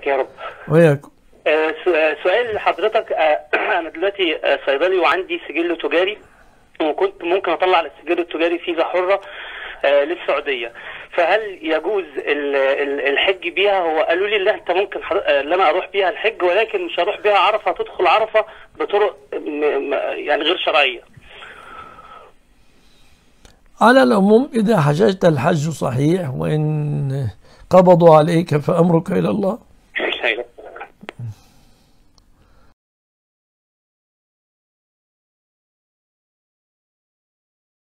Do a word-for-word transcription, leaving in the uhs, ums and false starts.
وإياك يا رب. وياكم. آه، سو- سؤال لحضرتك. آه، أنا دلوقتي آه، صيدلي وعندي سجل تجاري، وكنت ممكن أطلع على السجل التجاري فيزا حرة آه، للسعودية، فهل يجوز ال- ال- الحج بيها؟ هو قالوا لي لا، أنت ممكن حض- آه، ان انا اروح بيها الحج، ولكن مش هروح بيها عرفة، هتدخل عرفة بطرق م- م- يعني غير شرعية. على العموم إذا حججت الحج صحيح، وإن قبضوا عليك فأمرك إلى الله. أيوة.